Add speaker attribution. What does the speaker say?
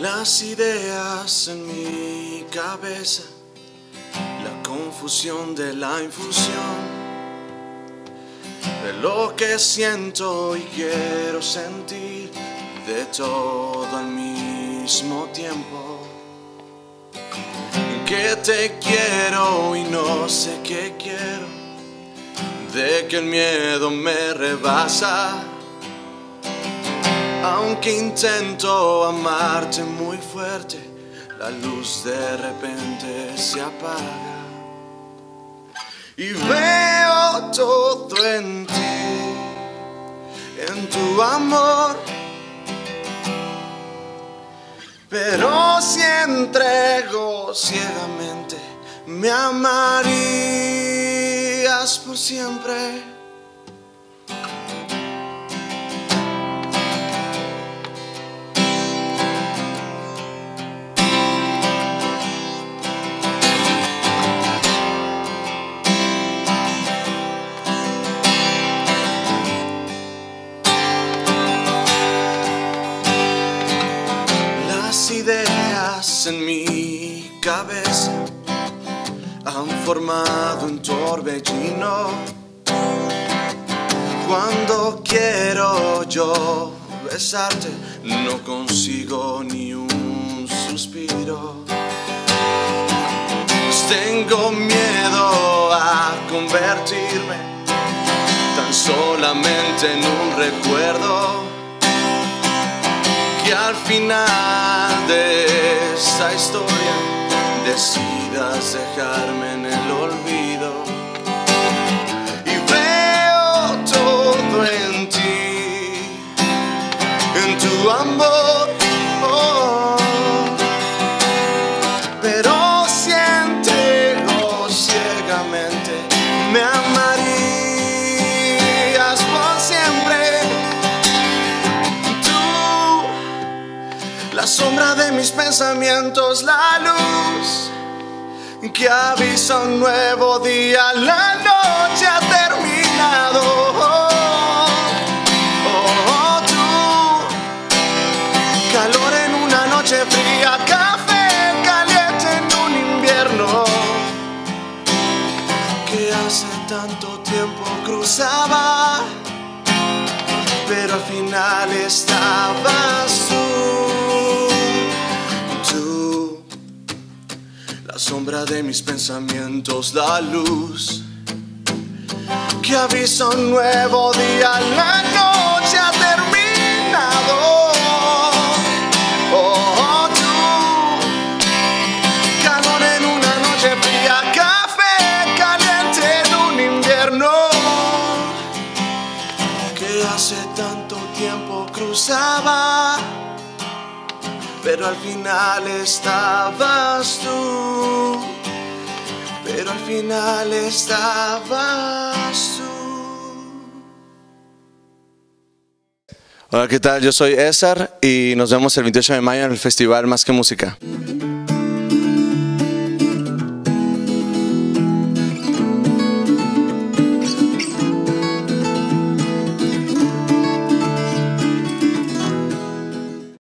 Speaker 1: Las ideas en mi cabeza, la confusión de la infusión, de lo que siento y quiero sentir, de todo al mismo tiempo. Que te quiero y no sé qué quiero, de que el miedo me rebasa. Aunque intento amarte muy fuerte, la luz de repente se apaga. Y veo todo en ti, en tu amor. Pero si entrego ciegamente, me amarías por siempre. Las ideas en mi cabeza han formado un torbellino. Cuando quiero yo besarte, no consigo ni un suspiro. Pues tengo miedo a convertirme tan solamente en un recuerdo, que al final de esa historia decidas dejarme en el olvido. Y veo todo en ti, en tu amor, oh. Pero si entrego ciegamente, me amarías por siempre. La sombra de mis pensamientos, la luz que avisa un nuevo día, la noche ha terminado. Oh, tú, calor en una noche fría, café caliente en un invierno que hace tanto tiempo cruzaba, pero al final estabas tú. La sombra de mis pensamientos, la luz que avisa un nuevo día, la noche ha terminado. Oh, tú, calor en una noche fría, café caliente en un invierno que hace tanto tiempo cruzaba, pero al final estabas tú, pero al final estabas tú. Hola, ¿qué tal? Yo soy César y nos vemos el 28 de mayo en el festival Más que Música.